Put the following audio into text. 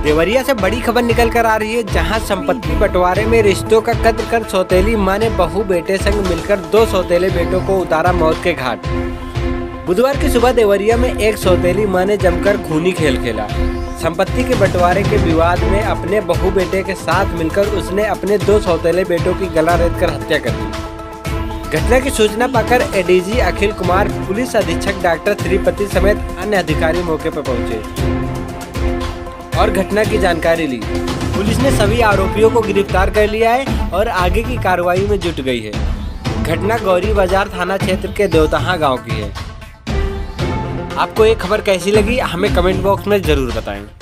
देवरिया से बड़ी खबर निकल कर आ रही है, जहां संपत्ति बंटवारे में रिश्तों का कत्ल कर सौतेली मां ने बहू बेटे संग मिलकर 2 सौतेले बेटों को उतारा मौत के घाट। बुधवार की सुबह देवरिया में एक सौतेली मां ने जमकर खूनी खेल खेला। संपत्ति के बंटवारे के विवाद में अपने बहू बेटे के साथ मिलकर उसने अपने 2 सौतेले बेटों की गला रेतकर हत्या कर दी। घटना की सूचना पाकर एडीजी अखिल कुमार, पुलिस अधीक्षक डॉक्टर श्रीपति समेत अन्य अधिकारी मौके पर पहुंचे और घटना की जानकारी ली। पुलिस ने सभी आरोपियों को गिरफ्तार कर लिया है और आगे की कार्रवाई में जुट गई है। घटना गौरी बाजार थाना क्षेत्र के देवतहा गांव की है। आपको ये खबर कैसी लगी हमें कमेंट बॉक्स में जरूर बताएं।